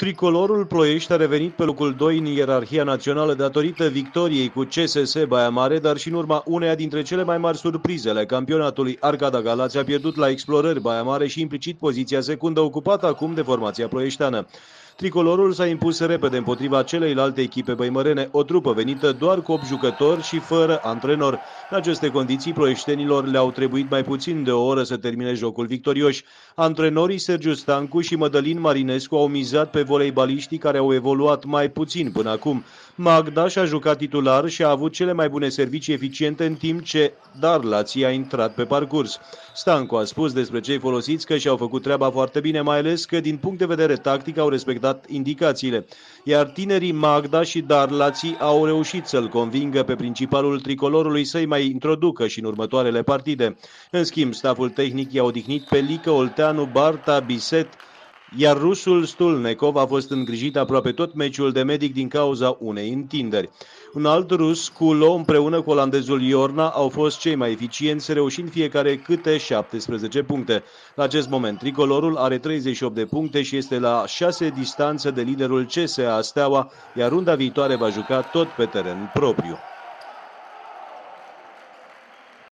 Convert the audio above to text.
Tricolorul Ploiești a revenit pe locul 2 în ierarhia națională datorită victoriei cu CSS Baia Mare, dar și în urma uneia dintre cele mai mari surprize ale campionatului. Arcada Galați a pierdut la Explorări Baia Mare și implicit poziția secundă, ocupată acum de formația ploieșteană. Tricolorul s-a impus repede împotriva celeilalte echipe băimărene, o trupă venită doar cu 8 jucători și fără antrenor. În aceste condiții, ploieștenilor le-au trebuit mai puțin de o oră să termine jocul victorioși. Antrenorii Sergiu Stancu și Mădălin Marinescu au mizat pe voleibaliștii care au evoluat mai puțin până acum. Magda și-a jucat titular și a avut cele mai bune servicii eficiente, în timp ce Darlații a intrat pe parcurs. Stancu a spus despre cei folosiți că și-au făcut treaba foarte bine, mai ales că din punct de vedere tactic au respectat indicațiile. Iar tinerii Magda și Darlații au reușit să-l convingă pe principalul tricolorului să-i mai introducă și în următoarele partide. În schimb, staful tehnic i-a odihnit pe Lică, Olteanu, Barta, Biset, iar rusul Stulnekov a fost îngrijit aproape tot meciul de medic din cauza unei întinderi. Un alt rus, Kulo, împreună cu olandezul Iorna, au fost cei mai eficienți, reușind fiecare câte 17 puncte. La acest moment, tricolorul are 38 de puncte și este la 6 distanță de liderul CSA Steaua, iar runda viitoare va juca tot pe teren propriu.